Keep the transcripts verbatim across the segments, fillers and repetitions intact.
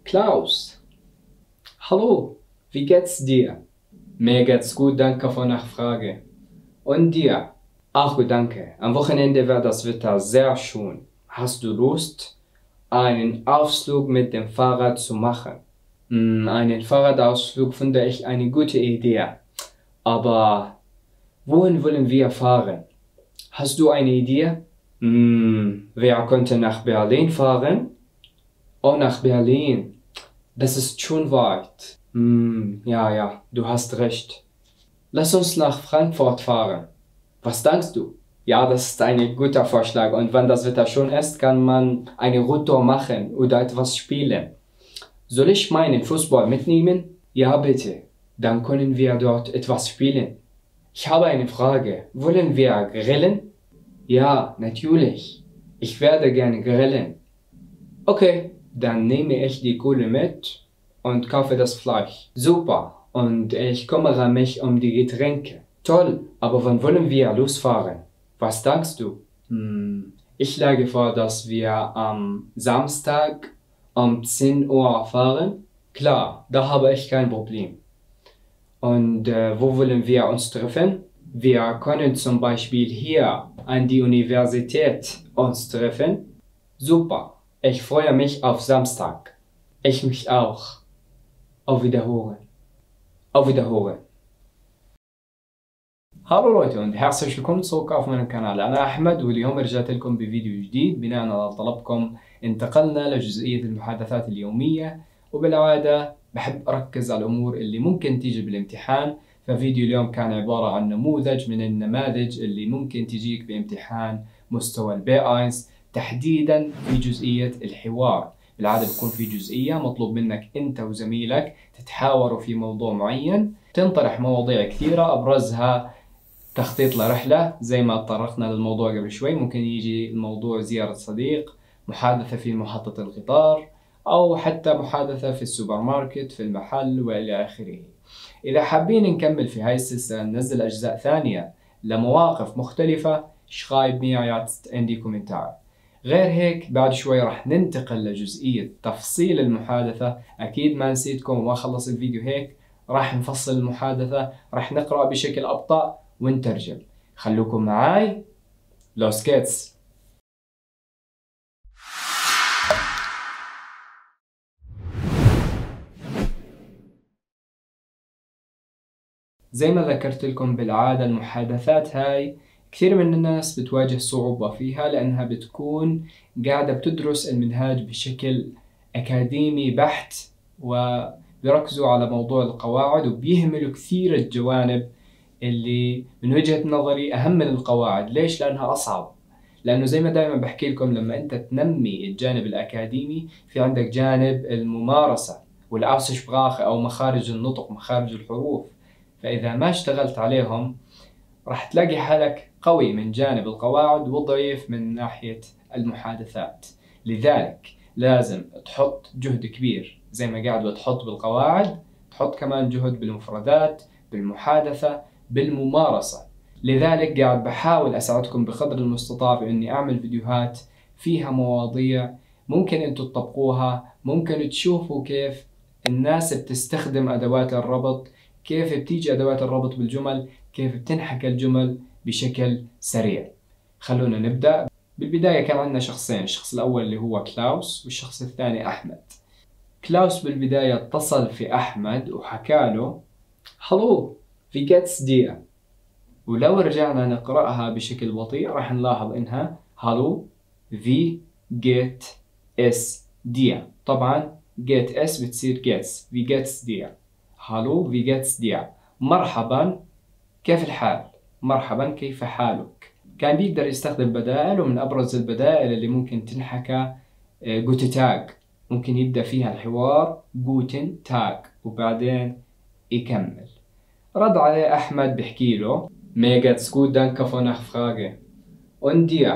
Klaus. Hallo, wie geht's dir? Mir geht's gut, danke für Nachfrage. Und dir? Auch gut, danke. Am Wochenende war das Wetter sehr schön. Hast du Lust, einen Ausflug mit dem Fahrrad zu machen? Hm, einen Fahrradausflug finde ich eine gute Idee. Aber wohin wollen wir fahren? Hast du eine Idee? Hm, wir könnten nach Berlin fahren? Oh, nach Berlin. Das ist schon weit. Hm, ja, ja, du hast recht. Lass uns nach Frankfurt fahren. Was denkst du? Ja, das ist ein guter Vorschlag. Und wenn das Wetter schön ist, kann man eine Radtour machen oder etwas spielen. Soll ich meinen Fußball mitnehmen? Ja, bitte. Dann können wir dort etwas spielen. Ich habe eine Frage. Wollen wir grillen? Ja, natürlich. Ich werde gerne grillen. Okay, dann nehme ich die Kohle mit und kaufe das Fleisch. Super. Und ich kümmere mich um die Getränke. Toll, aber wann wollen wir losfahren? Was denkst du? Hm, ich schlage vor, dass wir am Samstag um zehn Uhr fahren. Klar, da habe ich kein Problem. Und äh, wo wollen wir uns treffen? Wir können zum Beispiel hier an die Universität uns treffen. Super, ich freue mich auf Samstag. Ich mich auch. Auf Wiederhören. Auf Wiederhören. Hallo Leute und herzlich willkommen zurück auf meinem Kanal. أنا أحمد واليوم رجعت لكم بفيديو جديد بناء على طلبكم. انتقلنا لجزئية المحادثات اليومية، وبالعادة بحب أركز على الأمور اللي ممكن تيجي بالامتحان. ففيديو اليوم كان عبارة عن نموذج من النماذج اللي ممكن تجيك بامتحان مستوى البي آينز، تحديدا في جزئية الحوار. بالعادة بيكون في جزئية مطلوب منك أنت وزميلك تتحاوروا في موضوع معين، تنطرح مواضيع كثيرة أبرزها تخطيط لرحلة زي ما تطرقنا للموضوع قبل شوي. ممكن يجي الموضوع زيارة صديق، محادثة في محطة القطار، أو حتى محادثة في السوبر ماركت في المحل وإلى آخره. إذا حابين نكمل في هاي السلسلة ننزل أجزاء ثانية لمواقف مختلفة، schreibt mir jetzt in die Kommentare. غير هيك بعد شوي راح ننتقل لجزئية تفصيل المحادثة. أكيد ما نسيتكم وما خلص الفيديو هيك، راح نفصل المحادثة، راح نقرأ بشكل أبطأ ونترجم. خلوكم معاي. Los geht's. زي ما ذكرت لكم بالعادة المحادثات هاي كثير من الناس بتواجه صعوبة فيها، لأنها بتكون قاعدة بتدرس المنهاج بشكل أكاديمي بحت، وبيركزوا على موضوع القواعد وبيهملوا كثير الجوانب اللي من وجهة نظري أهم من القواعد. ليش؟ لأنها أصعب. لأنه زي ما دائما بحكي لكم، لما أنت تنمي الجانب الأكاديمي في عندك جانب الممارسة والأوسشبراخ أو مخارج النطق، مخارج الحروف. فإذا ما اشتغلت عليهم راح تلاقي حالك قوي من جانب القواعد وضعيف من ناحية المحادثات. لذلك لازم تحط جهد كبير زي ما قاعد بتحط بالقواعد، تحط كمان جهد بالمفردات، بالمحادثة، بالممارسة. لذلك قاعد بحاول أساعدكم بقدر المستطاع بإني أعمل فيديوهات فيها مواضيع ممكن أنتم تطبقوها، ممكن تشوفوا كيف الناس بتستخدم أدوات الربط، كيف بتيجي أدوات الربط بالجمل، كيف بتنحكى الجمل بشكل سريع. خلونا نبدأ. بالبداية كان عندنا شخصين، الشخص الأول اللي هو كلاوس والشخص الثاني أحمد. كلاوس بالبداية اتصل في أحمد وحكى له هلو wie geht's dir؟ ولو رجعنا نقرأها بشكل بطيء راح نلاحظ إنها هلو wie geht es dir. طبعا get es بتصير gets. wie geht's dir؟ هلو wie geht's dir؟ مرحبا، كيف الحال؟ مرحبا، كيف حالك؟ كان بيقدر يستخدم بدائل، ومن أبرز البدائل اللي ممكن تنحكى guten tag. ممكن يبدأ فيها الحوار guten tag وبعدين يكمل. رد عليه أحمد بحكي له mir geht's gut, danke für Nachfrage. Und dir؟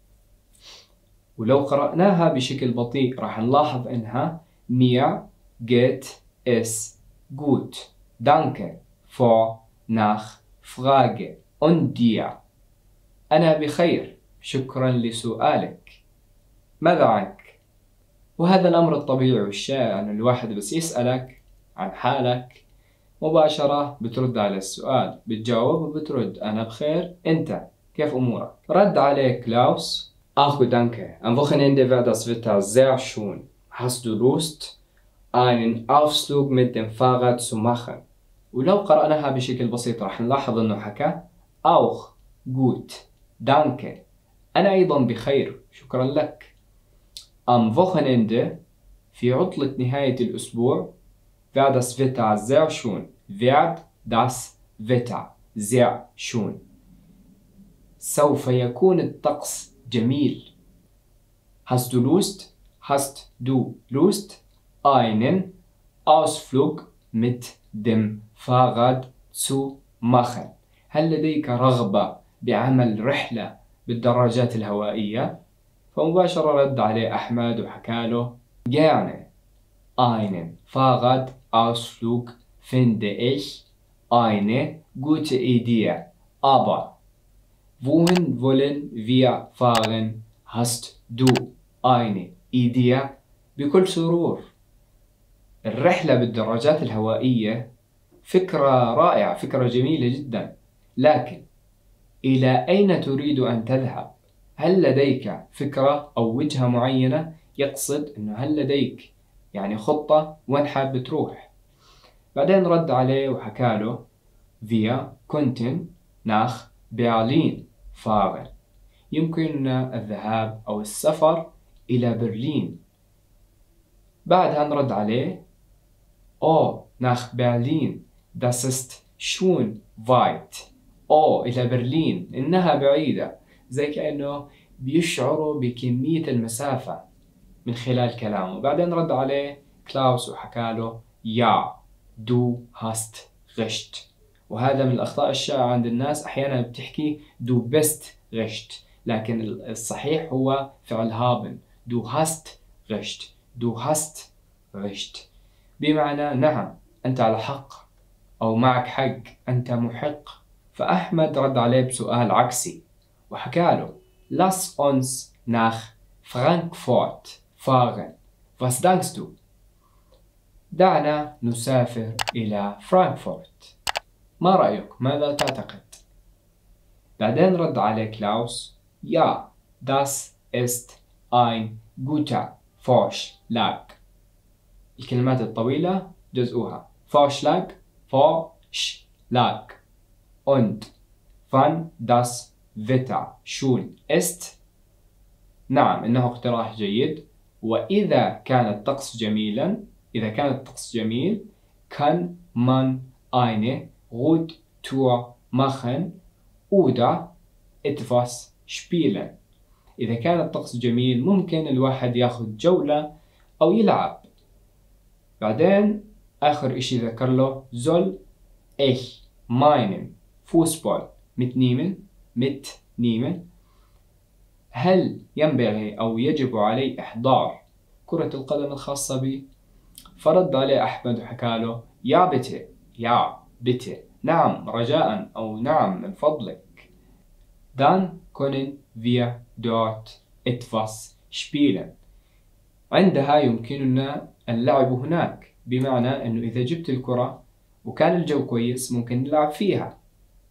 ولو قرأناها بشكل بطيء راح نلاحظ إنها mir geht es gut, danke für Nachfrage. Und dir؟ أنا بخير، شكرا لسؤالك. ماذا عنك؟ وهذا الأمر الطبيعي والشائع أن الواحد بس يسألك عن حالك مباشرة بترد على السؤال، بتجاوب وبترد أنا بخير، أنت كيف أمورك؟ رد عليه كلاوس: Ach gut, danke. Am Wochenende war das Wetter sehr schön. Hast du Lust, einen Ausflug mit dem Fahrrad zu machen? ولو قرأناها بشكل بسيط راح نلاحظ أنه حكى auch gut, danke. أنا أيضا بخير، شكرا لك. Am Wochenende في عطلة نهاية الأسبوع wird das Wetter sehr schön. wird das Wetter sehr schön. سوف يكون الطقس جميل. Hast du Lust? Hast du Lust, einen Ausflug mit dem Fahrrad zu machen? هل لديك رغبة بعمل رحلة بالدراجات الهوائية؟ فمباشرة رد عليه أحمد وحكاله: Gerne. Einen Fahrradausflug finde ich eine gute Idee. Aber wohin wollen wir fahren? Hast du eine Idee? بكل سرور. الرحلة بالدراجات الهوائية فكرة رائعة، فكرة جميلة جدا، لكن إلى أين تريد أن تذهب؟ هل لديك فكرة أو وجهة معينة؟ يقصد أنه هل لديك يعني خطة وين حاب تروح؟ بعدين رد عليه وحكاله: Wir könnten nach Berlin fahren. يمكننا الذهاب أو السفر إلى برلين. بعدها نرد عليه: Oh, nach Berlin. Das ist schon weit. Oh إلى برلين، إنها بعيدة. زي كأنه بيشعروا بكمية المسافة من خلال كلامه. بعدين رد عليه كلاوس وحكاله: Ja, du hast recht. وهذا من الأخطاء الشائعة عند الناس، أحيانا بتحكي du bist recht، لكن الصحيح هو فعل haben. Du hast recht. Du hast recht بمعنى نعم أنت على حق، أو معك حق، أنت محق. فأحمد رد عليه بسؤال عكسي وحكاله: Lass uns nach Frankfurt fahren. Was denkst du? دعنا نسافر إلى فرانكفورت. ما رأيك؟ ماذا تعتقد؟ بعدين رد عليه كلاوس: Ja, das ist ein guter Vorschlag. الكلمات الطويلة جزءها Vorschlag, Vorschlag. Und wann das Wetter schön ist. نعم إنه اقتراح جيد. وإذا كان الطقس جميلا، إذا كان الطقس جميل kann man eine Radtour machen oder etwas spielen. إذا كان الطقس جميل ممكن الواحد ياخذ جولة أو يلعب. بعدين آخر إشي ذكر له: soll ich meinen Fußball mitnehmen mitnehmen. هل ينبغي أو يجب علي إحضار كرة القدم الخاصة بي؟ فرد عليه أحمد وحكاله: يا bitte. يا bitte. نعم رجاء، أو نعم من فضلك. Dann können wir dort etwas spielen. عندها يمكننا اللعب هناك، بمعنى أنه إذا جبت الكرة وكان الجو كويس ممكن نلعب فيها.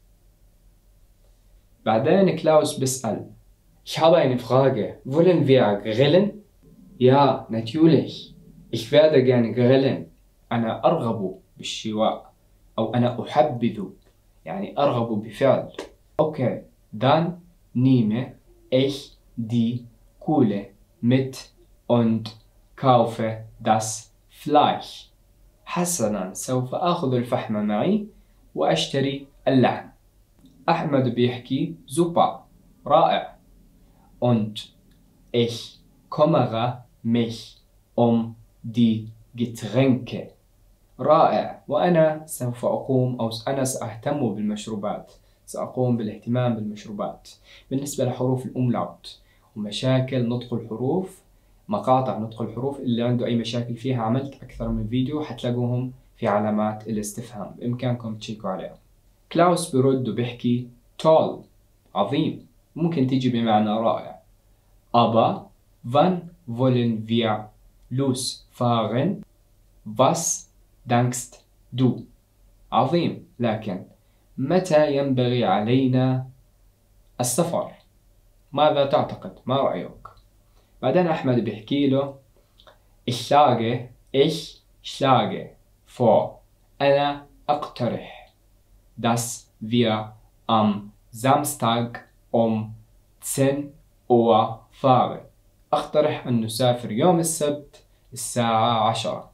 بعدين كلاوس بيسأل: Ich habe eine Frage. Wollen wir grillen? Ja, natürlich. Ich werde gerne grillen. أنا أرغب بالشواء، أو أنا أحبذ، يعني أرغب بفعل. Okay, dann nehme ich die Kohle mit und kaufe das Fleisch. حسنا، سوف آخذ الفحم معي وأشتري اللحم. أحمد بيحكي: super، رائع. Und ich kümmere mich um die Getränke. رائع، وأنا سوف أقوم أو أنا سأهتم بالمشروبات، سأقوم بالاهتمام بالمشروبات. بالنسبة لحروف الأملاوت ومشاكل نطق الحروف، مقاطع نطق الحروف، اللي عنده أي مشاكل فيها عملت أكثر من فيديو حتلاقوهم في علامات الاستفهام، بإمكانكم تشيكوا عليهم. كلاوس برد وبيحكي: toll، عظيم، ممكن تيجي بمعنى رائع. Aber wann wollen wir los fahren. Was denkst du؟ عظيم، لكن متى ينبغي علينا السفر؟ ماذا تعتقد؟ ما رأيك؟ بعدين أحمد بيحكي له ich schlage ich schlage vor أنا أقترح dass wir am Samstag um zehn Uhr fahren. أقترح أن نسافر يوم السبت الساعة عشرة.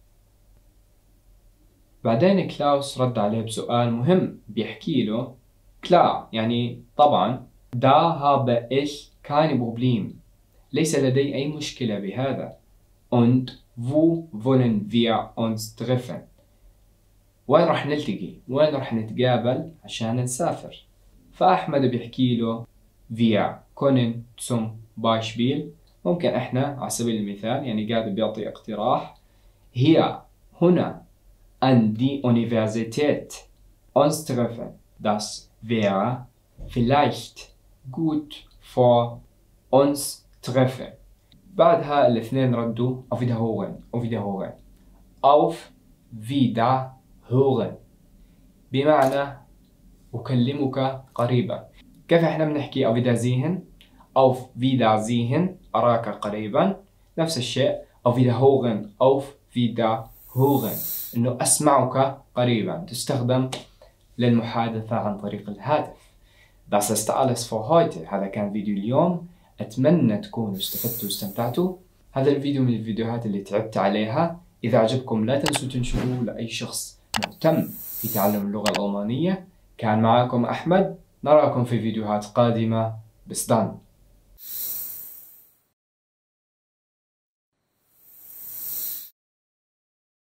بعدين كلاوس رد عليه بسؤال مهم، بيحكي له klar يعني طبعا da habe ich kein Problem ليس لدي أي مشكلة بهذا. und wo wollen wir uns treffen؟ وين رح نلتقي؟ وين رح نتقابل عشان نسافر؟ فأحمد بيحكي له wir können zum Beispiel ممكن إحنا على سبيل المثال، يعني قاعد بيعطي اقتراح، hier هنا an die Universität uns treffen. Das wäre vielleicht gut für uns treffen. بعدها الاثنين ردوا auf Wiederhören auf Wiederhören auf Wiederhören بمعنى أكلمك قريبا. كيف احنا بنحكي auf Wiedersehen؟ auf Wiedersehen أراك قريبا. نفس الشيء auf Wiederhören auf Wiederhören إنه أسمعك قريبا، تستخدم للمحادثة عن طريق الهاتف. Das ist alles für heute. هذا كان فيديو اليوم، أتمنى تكونوا استفدتوا واستمتعتوا. هذا الفيديو من الفيديوهات اللي تعبت عليها. إذا عجبكم لا تنسوا تنشروه لأي شخص مهتم في تعلم اللغة الألمانية. كان معكم أحمد، نراكم في فيديوهات قادمة. bis dann.